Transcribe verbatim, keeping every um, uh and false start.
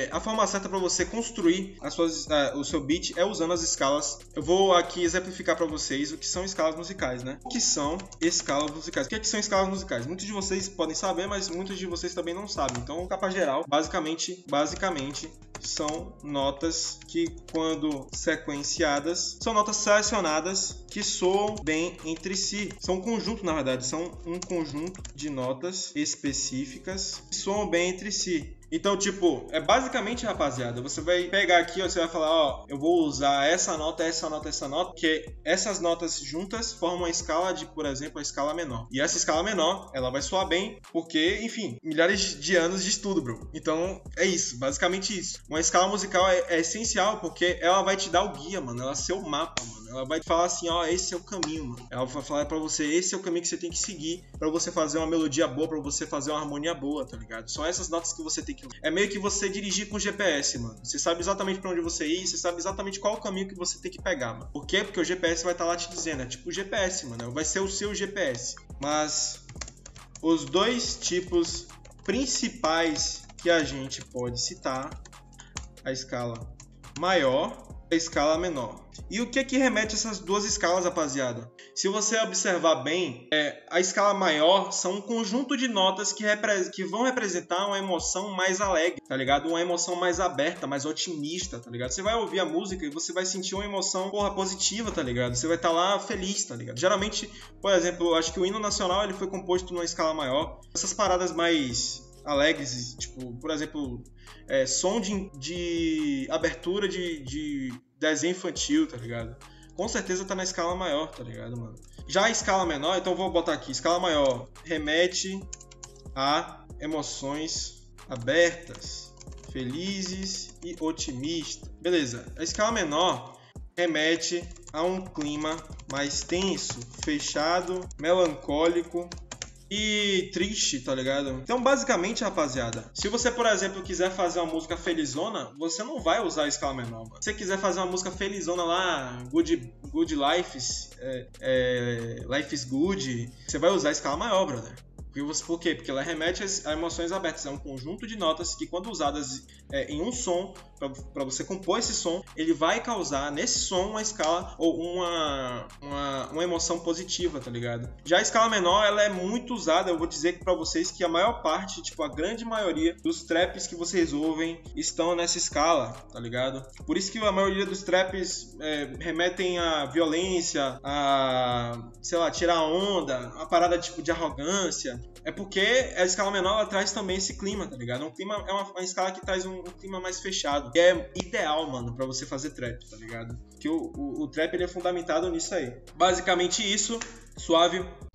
é, a forma certa para você construir as suas, uh, o seu beat é usando as escalas. Eu vou aqui exemplificar para vocês o que são escalas musicais, né? O que são escalas musicais? O que, é que são escalas musicais? Muitos de vocês podem saber, mas muitos de vocês também não sabem. Então, capa geral, basicamente, basicamente são notas que, quando sequenciadas, são notas selecionadas que soam bem entre si. São um conjunto, na verdade, são um conjunto de notas específicas que soam bem entre si. Então, tipo, é basicamente, rapaziada, você vai pegar aqui, ó, você vai falar, ó, eu vou usar essa nota, essa nota, essa nota, porque essas notas juntas formam a escala de, por exemplo, a escala menor. E essa escala menor, ela vai soar bem, porque, enfim, milhares de anos de estudo, bro. Então, é isso, basicamente isso. Uma escala musical é, é essencial, porque ela vai te dar o guia, mano, ela é seu mapa, mano. Ela vai te falar assim, ó, esse é o caminho, mano. Ela vai falar pra você, esse é o caminho que você tem que seguir pra você fazer uma melodia boa, pra você fazer uma harmonia boa, tá ligado? São essas notas que você tem que... É meio que você dirigir com o G P S, mano. Você sabe exatamente pra onde você ir, você sabe exatamente qual o caminho que você tem que pegar, mano. Por quê? Porque o G P S vai estar lá te dizendo, é tipo o G P S, mano. Vai ser o seu G P S. Mas os dois tipos principais que a gente pode citar, a escala maior e a escala menor. E o que que remete a essas duas escalas, rapaziada? Se você observar bem, é, a escala maior são um conjunto de notas que, que vão representar uma emoção mais alegre, tá ligado? Uma emoção mais aberta, mais otimista, tá ligado? Você vai ouvir a música e você vai sentir uma emoção, porra, positiva, tá ligado? Você vai estar lá feliz, tá ligado? Geralmente, por exemplo, eu acho que o hino nacional ele foi composto numa escala maior. Essas paradas mais alegres, tipo, por exemplo, é, som de, de abertura de, de desenho infantil, tá ligado? Com certeza tá na escala maior, tá ligado, mano? Já a escala menor, então vou botar aqui, escala maior remete a emoções abertas, felizes e otimistas. Beleza, a escala menor remete a um clima mais tenso, fechado, melancólico e triste, tá ligado? Então, basicamente, rapaziada, se você, por exemplo, quiser fazer uma música felizona, você não vai usar a escala menor, mano. Se você quiser fazer uma música felizona lá, good, good life, é, é, life is good, você vai usar a escala maior, brother. Por quê? Porque ela remete a emoções abertas. É um conjunto de notas que, quando usadas é, em um som, para você compor esse som, ele vai causar nesse som uma escala ou uma, uma, uma emoção positiva, tá ligado? Já a escala menor, ela é muito usada. Eu vou dizer para vocês que a maior parte, tipo, a grande maioria dos traps que vocês ouvem estão nessa escala, tá ligado? Por isso que a maioria dos traps é, remetem a violência, a, sei lá, tirar onda, uma parada tipo de arrogância. É porque a escala menor ela traz também esse clima, tá ligado? É, um clima, é uma, uma escala que traz um, um clima mais fechado. E é ideal, mano, pra você fazer trap, tá ligado? Porque o, o, o trap ele é fundamentado nisso aí. Basicamente isso. Suave.